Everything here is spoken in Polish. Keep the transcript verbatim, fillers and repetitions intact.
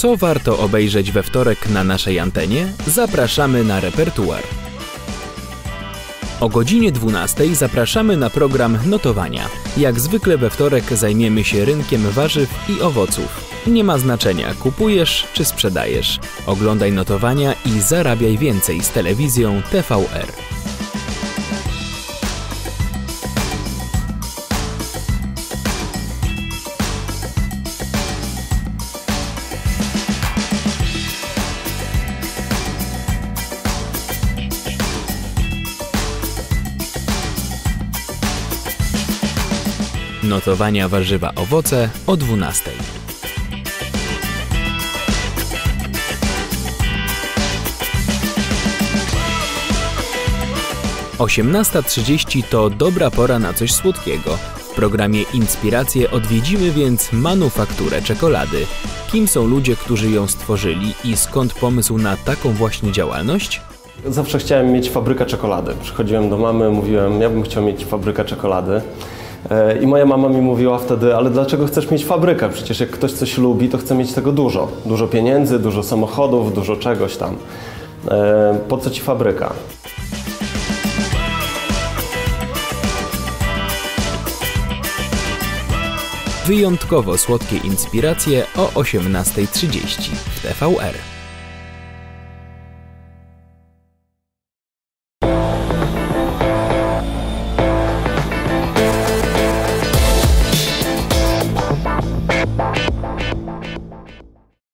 Co warto obejrzeć we wtorek na naszej antenie? Zapraszamy na repertuar. O godzinie dwunastej zapraszamy na program Notowania. Jak zwykle we wtorek zajmiemy się rynkiem warzyw i owoców. Nie ma znaczenia, kupujesz czy sprzedajesz. Oglądaj notowania i zarabiaj więcej z telewizją T V R. Notowania warzywa, owoce o dwunastej. osiemnasta trzydzieści to dobra pora na coś słodkiego. W programie Inspiracje odwiedzimy więc manufakturę czekolady. Kim są ludzie, którzy ją stworzyli i skąd pomysł na taką właśnie działalność? Zawsze chciałem mieć fabrykę czekolady. Przychodziłem do mamy, mówiłem, ja bym chciał mieć fabrykę czekolady. I moja mama mi mówiła wtedy, ale dlaczego chcesz mieć fabrykę? Przecież jak ktoś coś lubi, to chce mieć tego dużo. Dużo pieniędzy, dużo samochodów, dużo czegoś tam. Po co ci fabryka? Wyjątkowo słodkie inspiracje o osiemnastej trzydzieści w T V R.